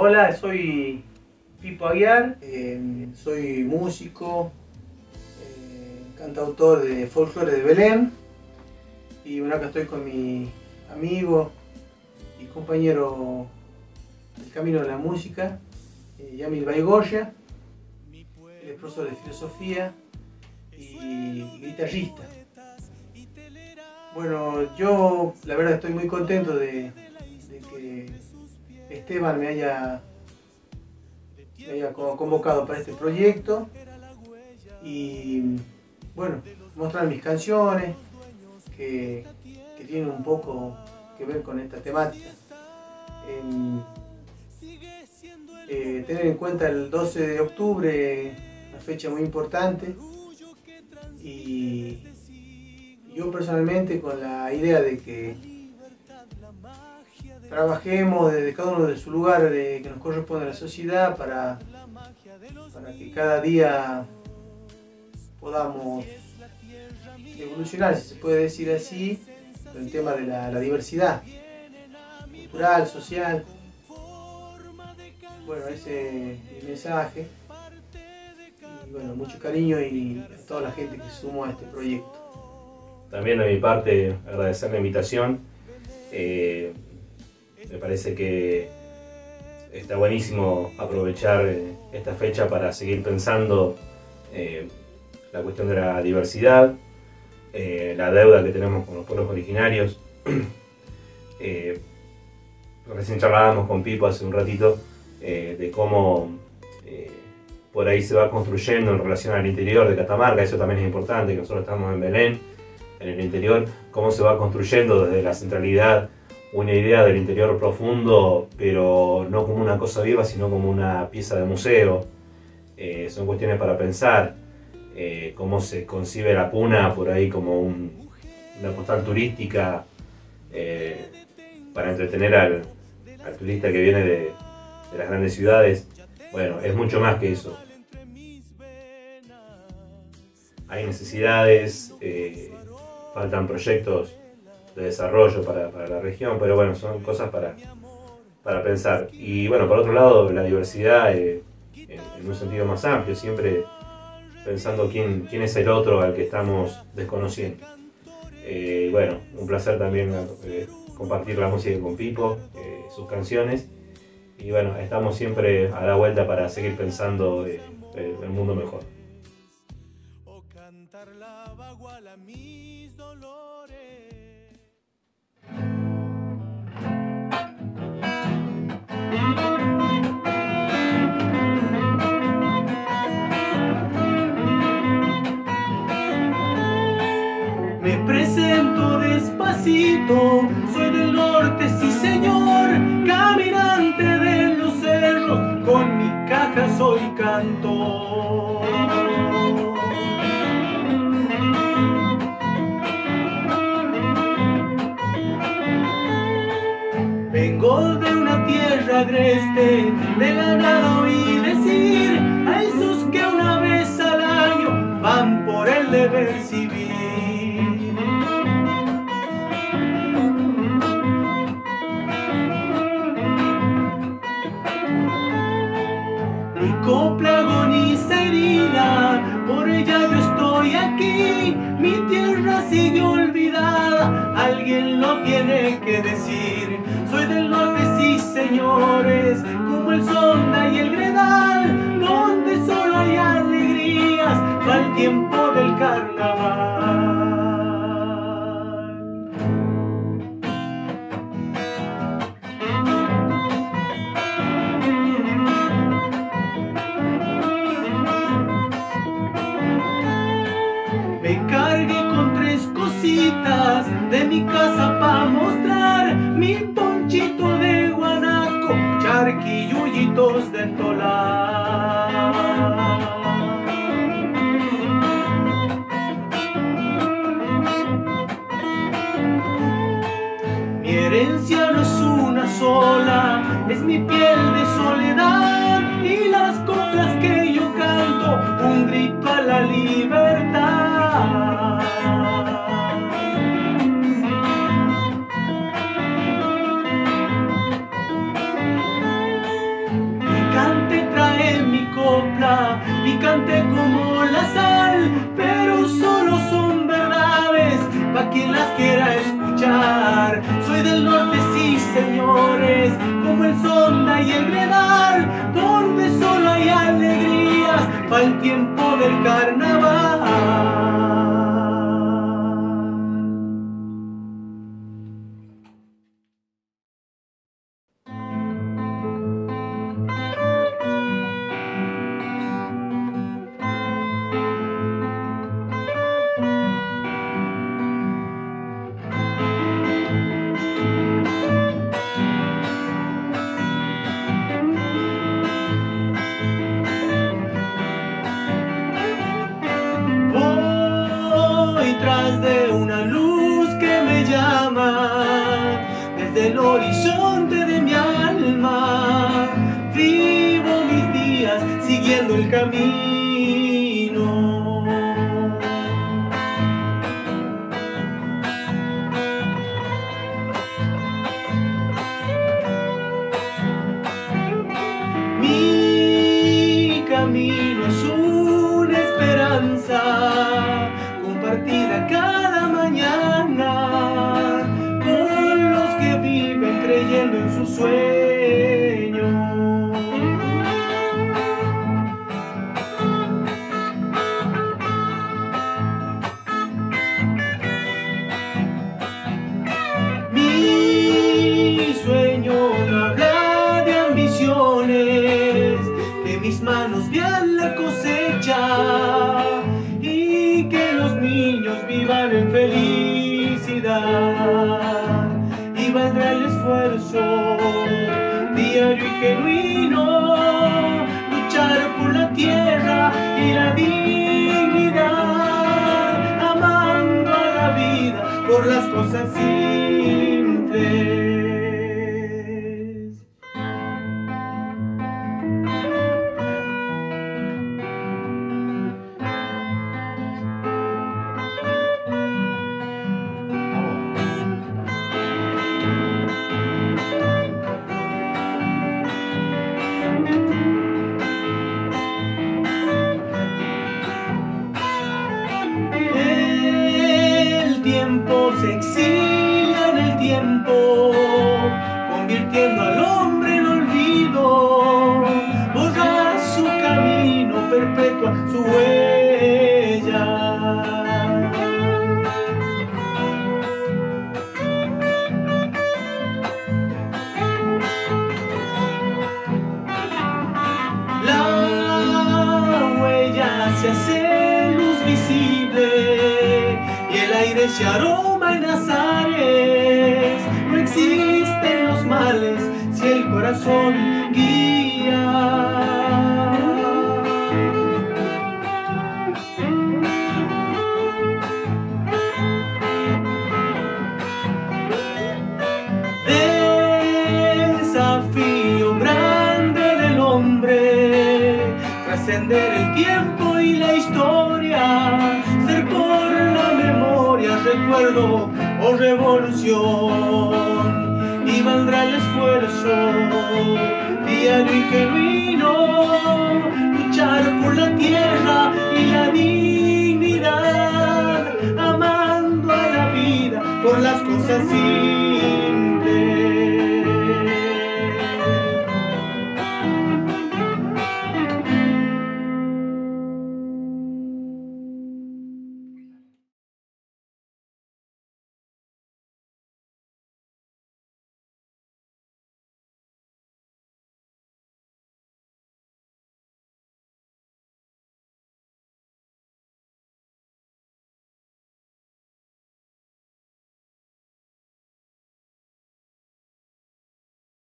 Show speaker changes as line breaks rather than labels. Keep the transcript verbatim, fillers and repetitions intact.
Hola, soy Pipo Aguiar, eh, soy músico, eh, cantautor de folclore de Belén, y bueno, acá estoy con mi amigo y compañero del camino de la música, eh, Yamil Baigorria. Él es profesor de filosofía y guitarrista. Bueno, yo la verdad estoy muy contento de, de que Esteban me haya, me haya convocado para este proyecto y bueno, mostrar mis canciones que, que tienen un poco que ver con esta temática. Eh, eh, tener en cuenta el doce de octubre, una fecha muy importante, y yo personalmente con la idea de que trabajemos desde cada uno de su lugar de, que nos corresponde a la sociedad para, para que cada día podamos evolucionar, si se puede decir así, en el tema de la, la diversidad cultural, social. Bueno, ese es mi mensaje. Y bueno, mucho cariño y a toda la gente que se sumó a este proyecto.
También de mi parte agradecer la invitación. Eh, me parece que está buenísimo aprovechar eh, esta fecha para seguir pensando eh, la cuestión de la diversidad, eh, la deuda que tenemos con los pueblos originarios. eh, recién charlábamos con Pipo hace un ratito eh, de cómo eh, por ahí se va construyendo en relación al interior de Catamarca. Eso también es importante, que nosotros estamos en Belén, en el interior, cómo se va construyendo desde la centralidad una idea del interior profundo, pero no como una cosa viva, sino como una pieza de museo. Eh, son cuestiones para pensar, eh, cómo se concibe la Puna por ahí como un, una postal turística eh, para entretener al, al turista que viene de, de las grandes ciudades. Bueno, es mucho más que eso. Hay necesidades, eh, faltan proyectos de desarrollo para, para la región, pero bueno, son cosas para, para pensar. Y bueno, por otro lado, la diversidad eh, en, en un sentido más amplio, siempre pensando quién, quién es el otro al que estamos desconociendo. Eh, bueno, un placer también eh, compartir la música con Pipo, eh, sus canciones, y bueno, estamos siempre a la vuelta para seguir pensando eh, el mundo mejor.
Me presento despacito, soy del norte, sí señor, caminante de los cerros, con mi caja soy cantor. Vengo de una tierra agreste, de la nada oí decir a esos que una vez al año van por el deber civil. Mi copla agoniza herida, por ella yo estoy aquí. Mi tierra sigue olvidada, alguien lo tiene que decir. Soy del norte, sí señores, como el Sonda y el Gredal, donde solo hay alegrías, va el tiempo del carnaval. Me cargué con tres cositas de mi casa pa' mostrar mi ponchito de guanaco, charquilluyitos del tolar. Mi herencia no es una sola, es mi piel de soledad y las coplas que yo canto, un grito a la libertad. picante como la sal, pero solo son verdades pa' quien las quiera escuchar. Soy del norte, sí señores, como el Sonda y el Gredal, donde solo hay alegrías pa' el tiempo del carnaval. De una luz que me llama desde el horizonte de mi alma, vivo mis días siguiendo el camino. Mi camino es una esperanza compartida cada mañana con los que viven creyendo en sus sueños. Mi sueño no habla de ambiciones, que mis manos vean la cosecha y que los niños vivan en felicidad. Y valdrá el esfuerzo diario y genuino, luchar por la tierra y la dignidad, amando a la vida por las cosas simples. El tiempo se exilia en el tiempo, convirtiendo al hombre en olvido, borra su camino, perpetua su huella. La huella se hace luz visible y el aire se aroma en azares. No existen los males si el corazón guía. Desafío grande del hombre, trascender el tiempo y la historia, ser por la memoria, recuerdo o revolución. Y valdrá el esfuerzo diario y genuino, luchar por la tierra y la dignidad, amando a la vida por las cosas simples.